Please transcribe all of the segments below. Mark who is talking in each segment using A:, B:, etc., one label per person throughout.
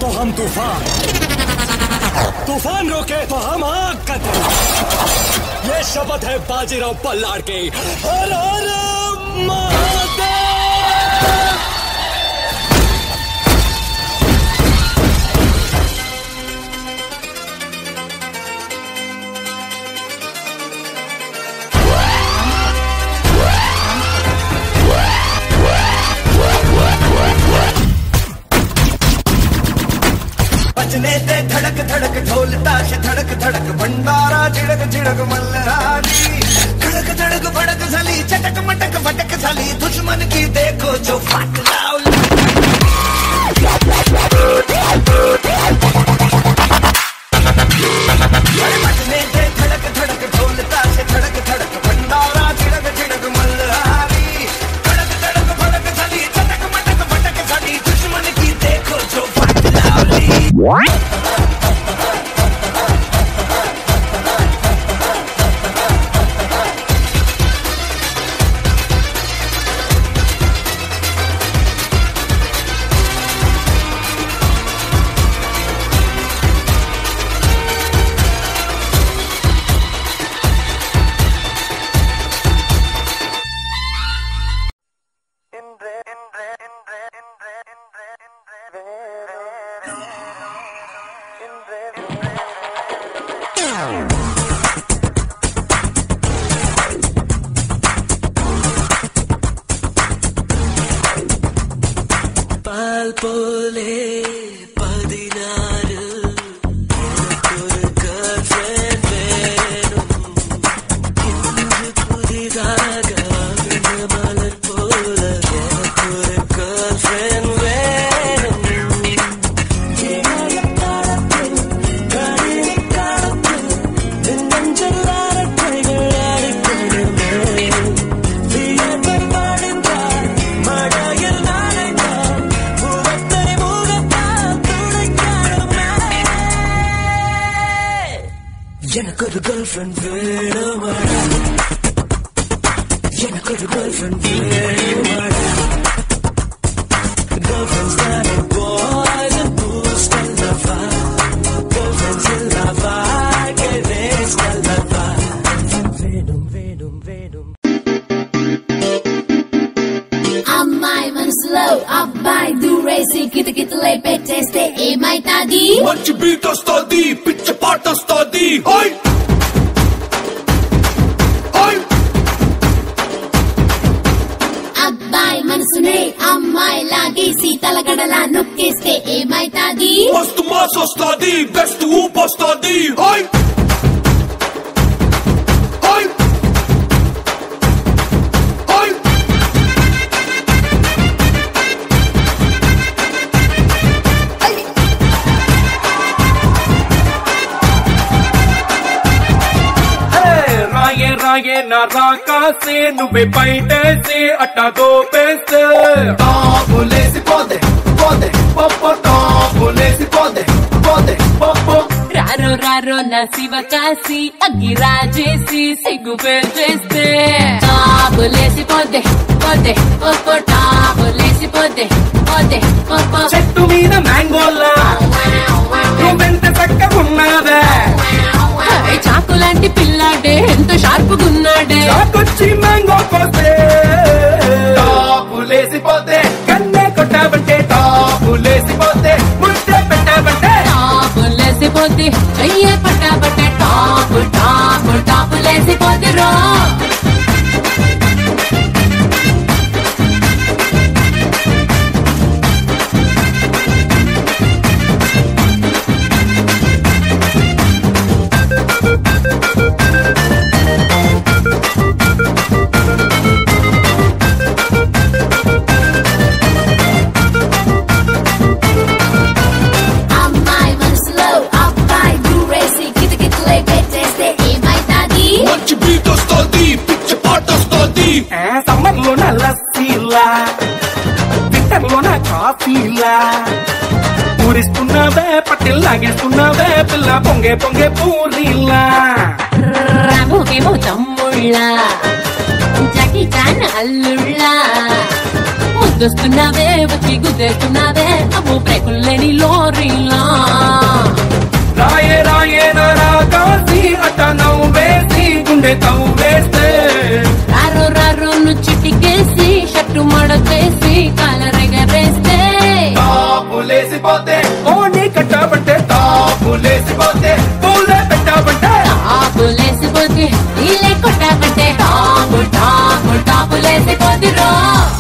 A: हम तूफान, तूफान रोके तो हम आग का तेज। ये शपथ है बाजीराव पल्लाड़ की। हर हर महादेव।
B: बजने दे धड़क धड़क ढोल ताश धड़क धड़क भंडारा झिड़क झिड़क मल्हारी। धड़क धड़क भड़क झली चटक मटक फटक झली दुश्मन की देखो जो फाट लाउली। बजने दे धड़क धड़क ढोल ताश धड़क धड़क भंडारा झिड़क झिड़क मल्हारी। धड़क धड़क भड़क झली चटक मटक फटक झली दुश्मन की देखो जो फाट लाउली।
C: మంచి బీట్ వస్తది పిచ్చ పాట వస్తది ఓయ్ ఓయ్
D: అబ్బాయి మనసునే అమ్మాయి లాగేసి తలగడలా నొక్కేస్తే ఏమైతాది?
C: మస్తు మాస్ వస్తది బెస్ట్ ఊప్ వస్తది ఓయ్ నా రాకాసే నువ్వే బయటేసి అట్టా దోపేస్తే టాపులేసి పోదే పోదే పప్పు టాపులేసి పోదే పోదే పప్పు
D: రారో రారో నా శివ కాసి అగ్గి రాజేసి సిగ్గు పెట్టేస్తే టాపులేసి పోదే పోదే పప్పు టాపులేసి పోదే పోదే పప్పు
C: చెట్టు మీద మ్యాంగోలా నువ్వెంత చక్కగున్నావే
D: చాకు లాంటి పిల్లాడే ఎంత షార్పుగున్నాడే
C: చాకొచ్చి మ్యాంగో కోస్తే టాపులేసిపోతే కన్నే కొట్టావంటే టాపులేసిపోతే ముద్దే పెట్టావంటే
D: టాపులేసిపోతే చెయ్యే పట్టావంటే టాపు టాపు టాపులేసిపోతే రో
C: సమ్మర్ లోన లస్సీలా వింటర్ లోన కాఫీలా పూరిస్తున్నావే పట్టిల్ లాగేస్తున్నావే పిల్ల పొంగే పొంగే పూరీలా
D: రాముకేమో తమ్ముళ్ళ జాకి చాన్ అల్లుళ్ళ ముద్దొస్తున్నావే వచ్చి గుద్దేస్తున్నావే అమ్మో బ్రేకుల్లేని లోరీలా
C: రాయే రాయే నరా కాసి అట్ట నవ్వేసి గుండె తవ్వేస్తే
D: రారో రారో చిటికేసి షట్టు మడకేసి కాలరెగరేస్తే
C: తాపులేసిపోతే ఓని కట్టబట్టే తాపులేసిపోతే పూలే పెట్టబట్టే
D: తాపులేసిపోతే నీళ్ళే కొట్టబట్టే టాపు టాపు టాపులేసిపోతే రో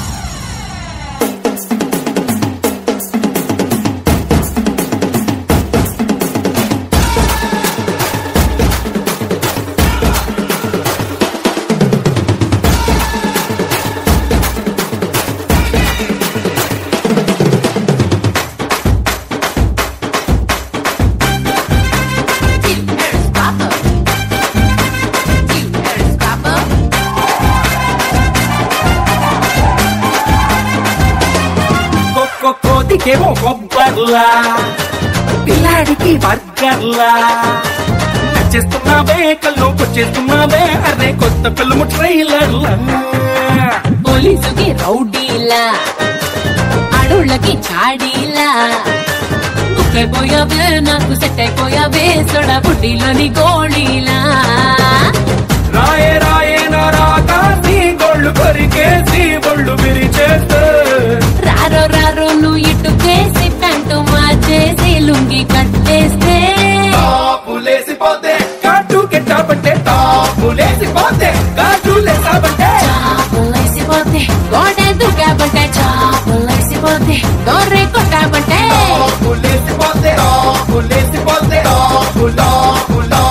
C: కోతికేమో కొబ్బర్లా పిల్లాడికి బర్గర్లా చేస్తున్నావే కళ్ళు వచ్చేస్తున్నావే అరే కొత్త ఫిల్మ్ ట్రైలర్లా
D: పోలీసుకి రౌడీలా అడవుళ్ళకి చాడీలా ముక్కైపోయావే నాకు సెట్ అయిపోయావే సొడ బుడ్డిలోని గోళీలా
C: రాయే రాయే నరా కాసి గోళ్ళు కొరికేసి ఒళ్ళు విరిచేస్తే
D: రారో రారో నువ్వు ఇటుకేసి ప్యాంటు మార్చేసి లుంగి కట్టేస్తే
C: తాపులేసిపోతే కాటు కెట్టబట్టే తాపులేసిపోతే కాటులేసాబట్టే
D: చాపులేసిపోతే గోడ దుకాబట్టే చాపులేసిపోతే గొర్రె కొట్టాబట్టే
C: తాపులేసిపోతే తాపులేసిపోతే తాపులా పులా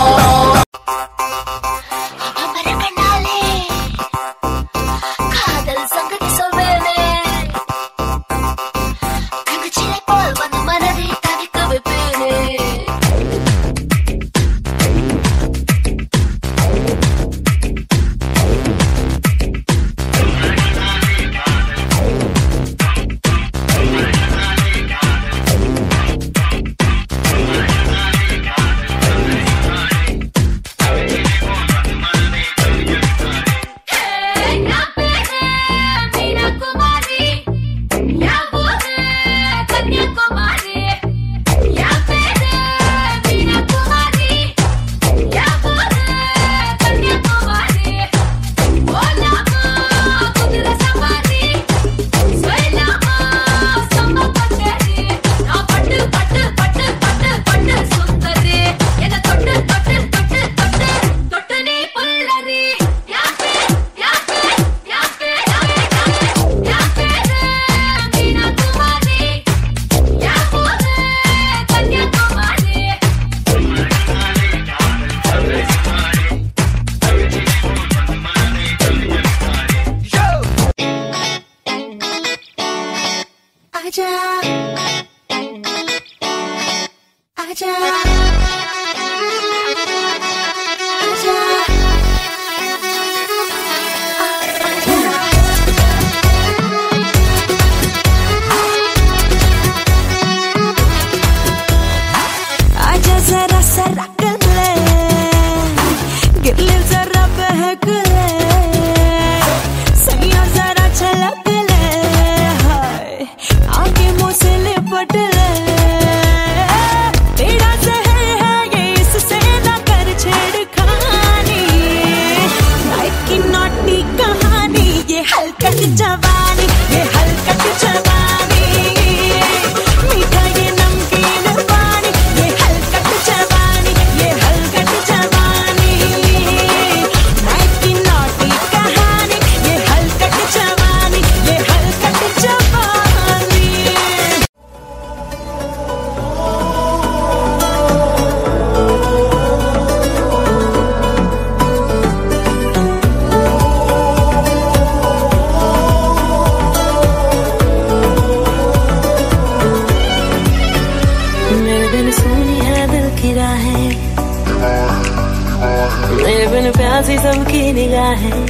E: प्यासी सबकी निगाहें,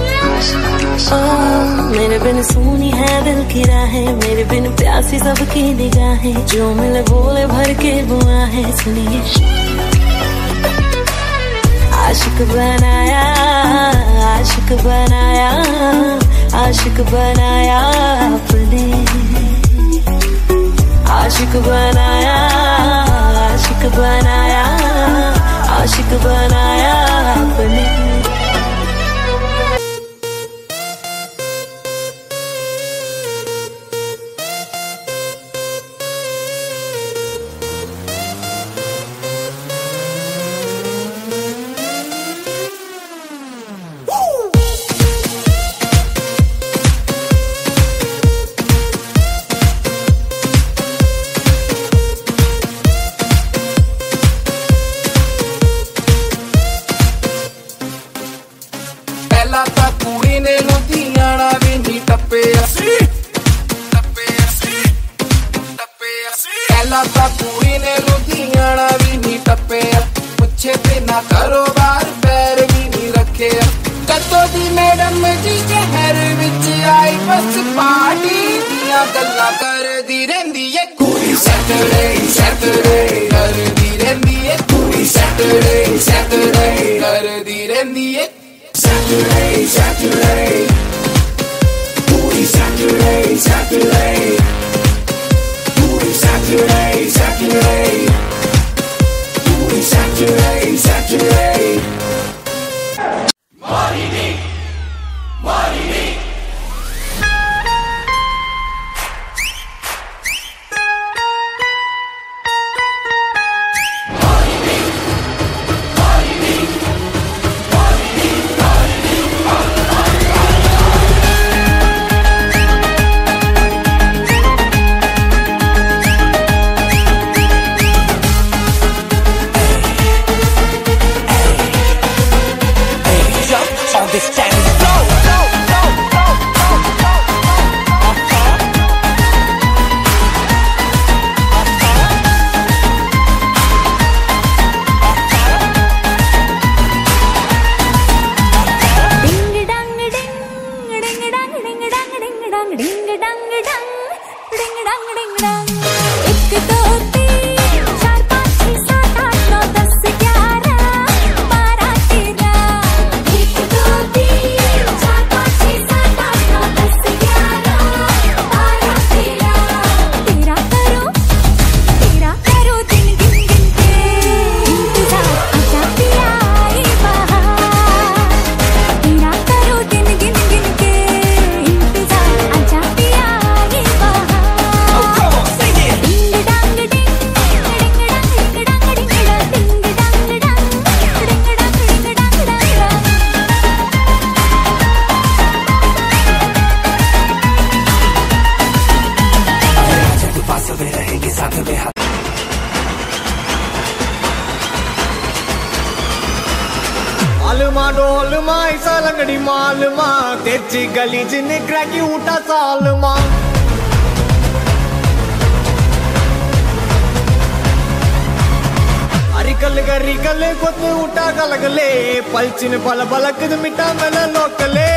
E: मेरे बिन सुनी है दिल की राहें, मेरे बिन प्यासी सबकी निगाहें, जो मिले बोले भर के बुआ है। सुनिए आशिक बनाया आशिक बनाया, आशिक बनाया आपने, आशिक बनाया, आशिक बनाया, आशिक बनाया आपने।
F: गली जिन्हें क्रैकी उठा साल मां अरिकल कोत उठा गलगले पलचिन पल बलक मिटा मेल लोकले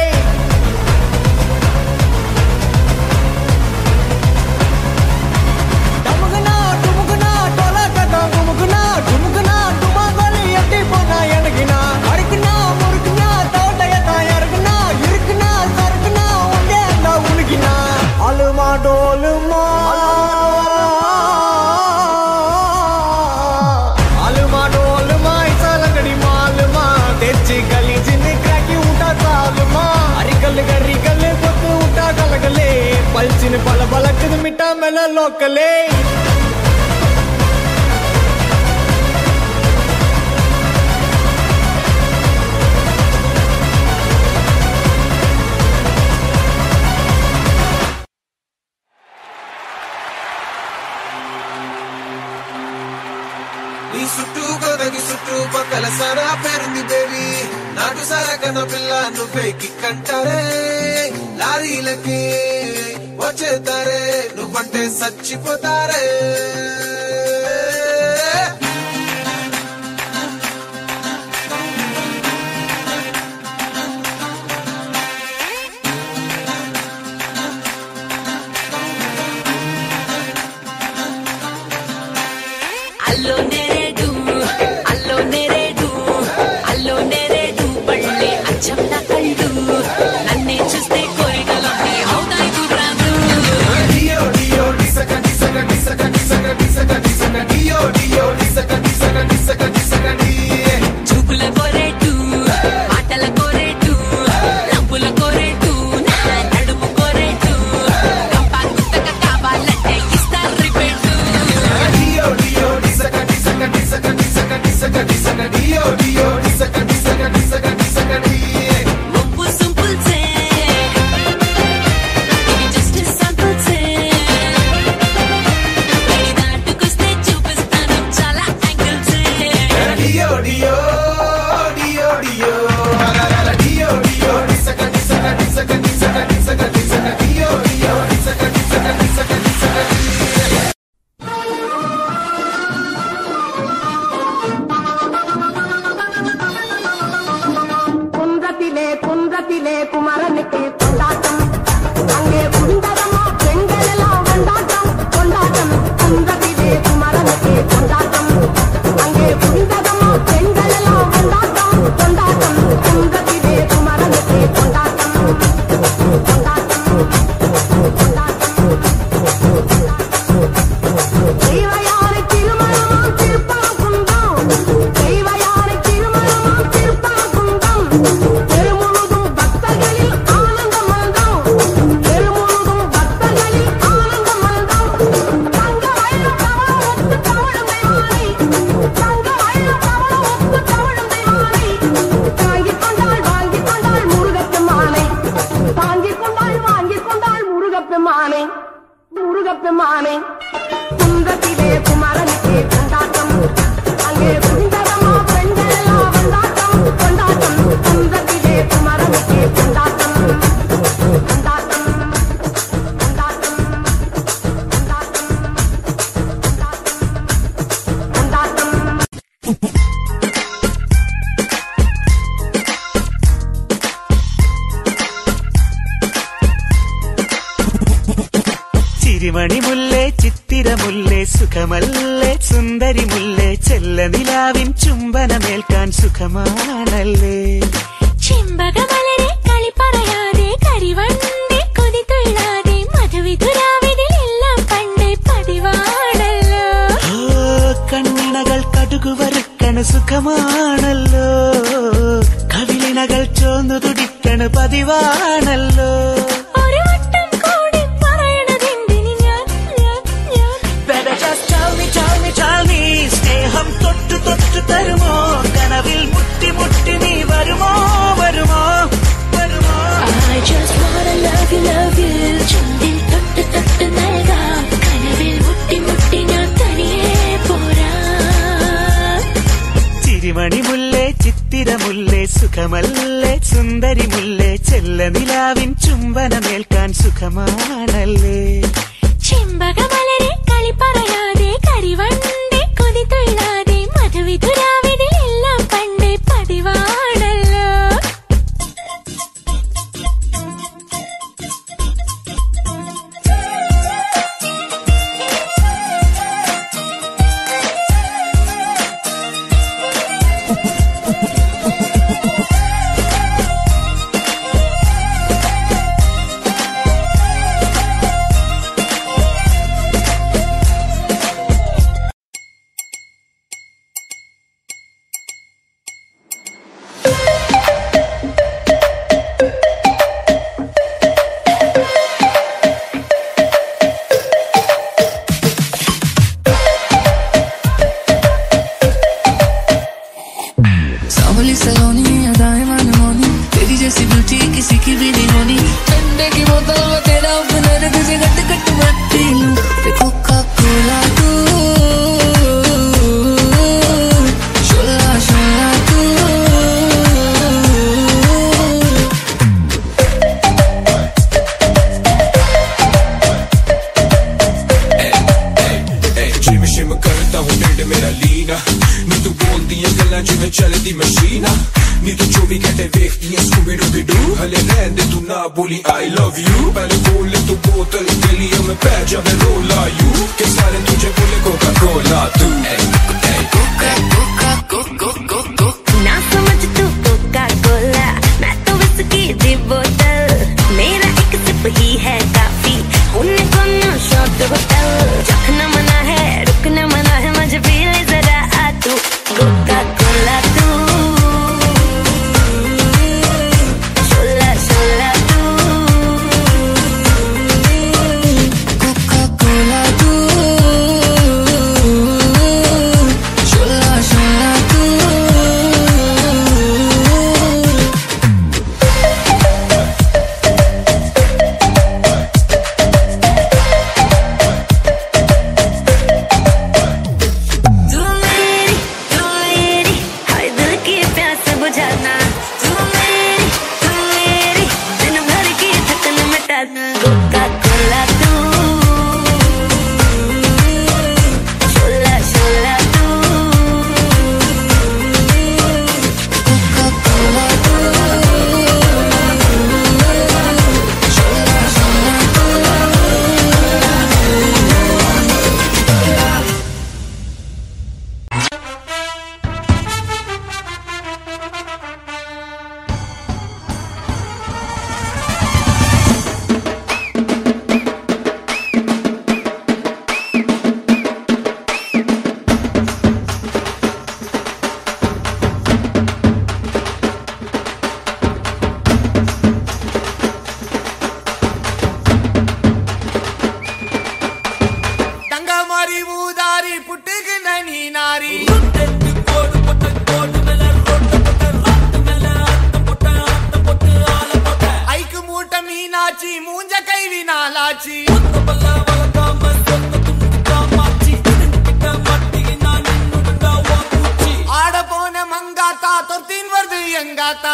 F: डमगना डुमगना टोला कटा गुमगना डुमगना डुमा गली अट्टी पोना यनगिना अड़कना मुर्गना तोटयता यरगना इरकना सरगना उंडे अंदा उलगिना अलमा डोलमा अलमा डोलमा इसा लंगड़ी मालमा तेची गली जिन्हें क्रैकी उठा सालमा अरिकल कोत उठा गलगले पलचिन पल बलक मिटा मेला लोकले
B: చుట్టూ పక్కల సరా పేరుంది బేబీ నాకు సరకన పిల్ల నువ్వే కిక్కంటారే లారీలకి వచ్చేతారే నువ్వంటే చచ్చిపోతారే
E: అల్లో నేరేడు బళ్ళే అచ్చం నా కళ్ళు
B: dio dio disaka disaka disaka disaka diye
E: Moppu simple se ఇది just a sample se ఇది దాటుకొస్తే చూపిస్తాను చాలా angle se
B: dio dio dio dio ala dio dio disaka disaka disaka disaka disaka disaka dio dio disaka disaka disaka disaka
F: കുന്തത്തിലെ കുമരനുക്ക് കൊണ്ടാട്ടം അങ്ങേ കുണ്ടരമോ പെങ്കലെല്ലാം കൊണ്ടാട്ടം കൊണ്ടാട്ടം കുന്തത്തിലെ കുമരനുക്ക് കൊണ്ടാട്ടം അങ്ങേ കുണ്ടരമോ പെങ്കലെല്ലാം കൊണ്ടാട്ടം കൊണ്ടാട്ടം കുന്തത്തിലെ കുമരനുക്ക് കൊണ്ടാട്ടം കൊണ്ടാട്ടം ദൈവയാരെ തിരുമണമാം തിരുപ്പാകുന്തം ദൈവയാരെ തിരുമണമാം തിരുപ്പാകുന്തം തെരുമുഴുതും ഭക്തകളിൽ ആനന്ദമൽദം തെരുമുഴുതും ഭക്തകളിൽ ആനന്ദമൽദം തങ്കവയലും തവളമൊത്ത് തവളും ദൈവാണി തങ്കവയലും തവളമൊത്ത് തവളും ദൈവാണി താങ്കിക്കൊണ്ടാൾ വാങ്ങിക്കൊണ്ടാൾ മുരുകപ്പെമാനെ താങ്കിക്കൊണ്ടാൾ വാങ്ങിക്കൊണ്ടാൾ മുരുകപ്പെമാനെ മുരുകപ്പെമാനെ കുന്തത്തിലെ കുമരനുക്ക് കൊണ്ടാട്ടം അങ്ങേ കുണ്ടരമോ പെങ്കലെല്ലാം കൊണ്ടാട്ടം കൊണ്ടാട്ടം കുന്തത്തിലെ കുമരനുക്ക് കൊണ്ടാട്ടം കൊണ്ടാട്ടം കൊണ്ടാട്ടം കൊണ്ടാട്ടം
G: ചിരിമണിമുല്ലേ ചിത്തിരമുല്ലേ സുഖമല്ലേ സുന്ദരിമുല്ലേ ചെല്ലനിലാവിൻ ചുംബനമേൽക്കാൻ സുഖമാണല്ലേ
E: ചെമ്പകമലരെ കളി പറയാതെ കരിവണ്ടി കൊതി തുള്ളാതെ മധുവിധുരാവിലെല്ലാം പണ്ടേ പതിവാണല്ലോ
G: ഓ കണ്ണിണകൾ കടുകുവറുക്കണ സുഖമാണല്ലോ കവിളിണകൾ ചോന്നു തുടിക്കണ പതിവാണല്ലോ
E: ഒരു വട്ടം കൂടി പറയണതെന്തിന് ഞാൻ
G: Better just tell me, tell me, tell me സ്നേഹം തൊട്ടു തൊട്ടു തരുമോ കനവിൽ മുട്ടി മുട്ടി നീ വരുമോ വരുമോ വരുമോ
E: I just wanna love you ചുണ്ടിൽ തൊട്ട് തൊട്ട് നൽകാം കനവിൽ മുട്ടി മുട്ടി ഞാൻ തനിയെ പോരാ
G: ചിരിമണിമുല്ലേ ചിത്തിരമുല്ലേ സുഖമല്ലേ സുന്ദരിമുല്ലേ ചെല്ലനിലാവിൻ ചുംബനമേൽക്കാൻ സുഖമാണല്ലേ
E: ചെമ്പകമലരെ കളി പറയാതെ കരിവണ്ടി കൊതി തുള്ളാതെ മധുവിധുരാവിലെല്ലാം പണ്ടേ പതിവാണല്ലോ
H: सांवली सलोनी अदाएं मनमोनी तेरी जैसी ब्यूटी किसी की भी नहीं होनी ठंडे की बोतल में तेरा ओपनर तुझे गट गट मत पी लूं कोका कोला तू शोला शोला तू
C: जिम शिम करता हूँ ढिड मेरा लीना नी तू बोलती है गल्ला जिवें चलदी मशीना नी तू 24 घंटे वेखती है स्कूबी डूबी डू हले रहन दे तू ना बोली आई लव यू पहले बोल तू बोतल गलियों में पै जावे रोला यू के सारे तुझे बोले कोका कोला तू
H: कोका कोका कोका कोका
E: ना समझ तू कोका कोला मैं तो विस्की दी बोतल मेरा एक सिप ही है काफी उन्हें कोनो शॉट होटल चखना मना है रुकना मना है मुझे पी ले जरा आ तू कोका कोला तू शोला शोला तू
H: कोका कोला तू शोला शोला तू
B: तो 3 वर्द यंगाता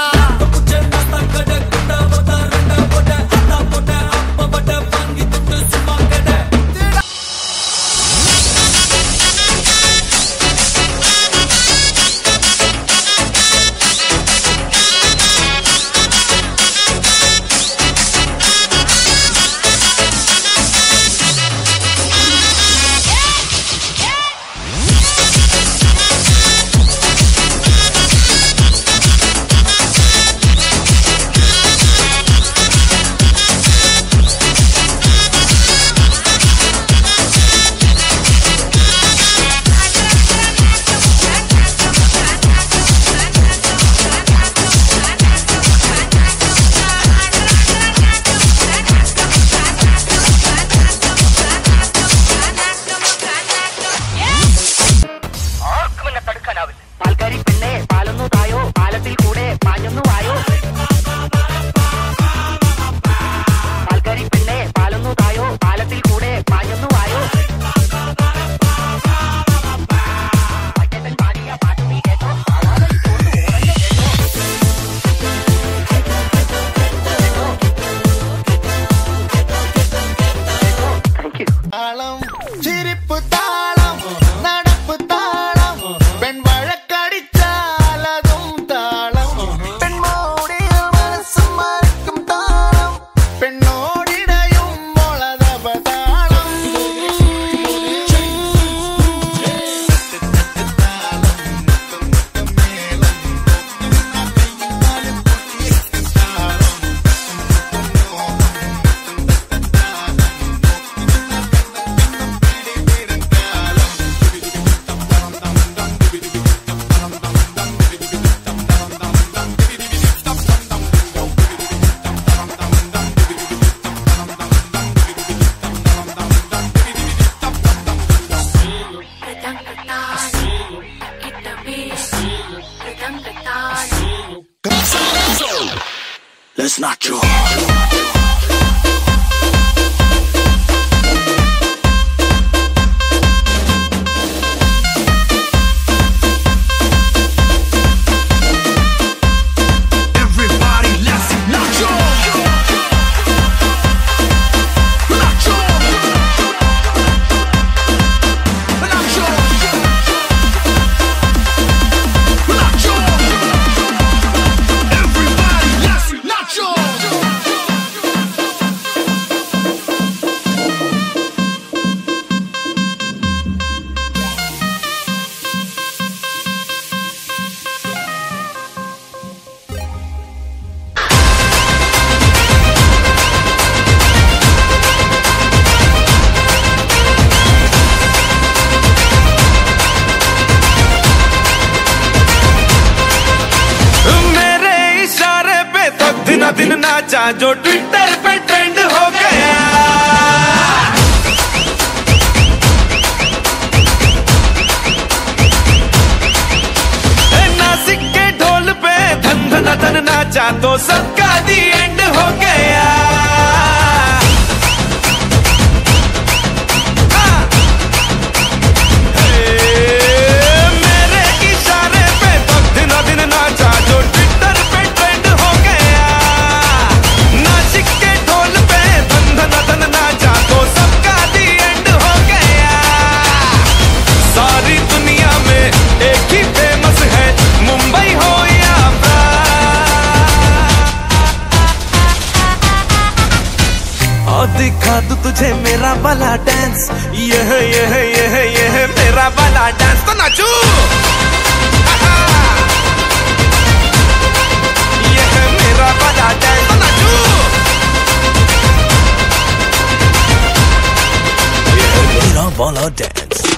I: Let's not joke.
B: दिन नाचा जो ट्विटर पे ट्रेंड हो गया नासिक के ढोल पे धन धन धन नाचा तो सबका दी एंड हो गया मेरे इशारे पे तो दिन दिन नाचा जो ट्विटर पे ट्रेंड हो गया नासिक के ढोल पे धन धन धन नाचा तो सबका दी एंड हो गया सारी दुनिया में एक ही फेमस है मुंबई हो या और दिखा दूं तुझे मेरा वाला डांस ये है मेरा वाला डांस तो नाचू ये है मेरा वाला डांस तो नाचू ये है मेरा वाला डांस